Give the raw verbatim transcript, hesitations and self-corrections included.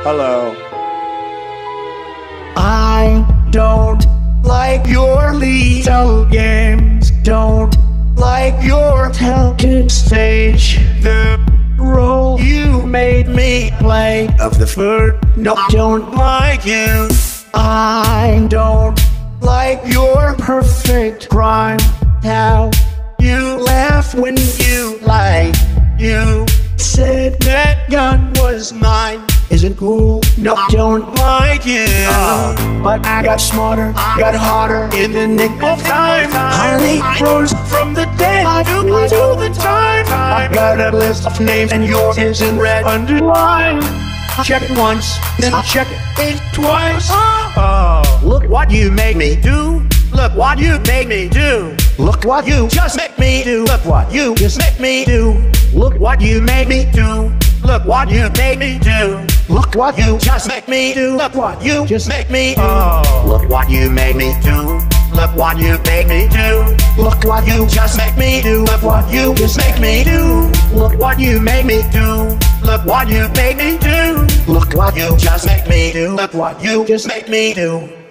Hello. I don't like your lethal games. Don't like your tilted stage. The role you made me play of the foot. No, I don't like you. I don't like your perfect crime. How you laugh when you lie. You said that gun was mine. Isn't cool. No, I don't like you. Uh, but I got smarter, got harder in the nick of time. Harley rose from the dead. I do, I do the time. I got a list of names and yours is in red underlined. Check it once, then I'll check it twice. Oh, look what you made me do. Look what you made me do. Look what you just make me do. Look what you just make me do. Look what you made me do. Look what you made me do. Look what you just make me do. Look what you just make me do. Oh. Look what you made me do. Look what you made me do. Look what you just make me do. Look what you just make me do. Look what you made me do. Look what you made me do. Look what you just make me do. Look what you just make me do.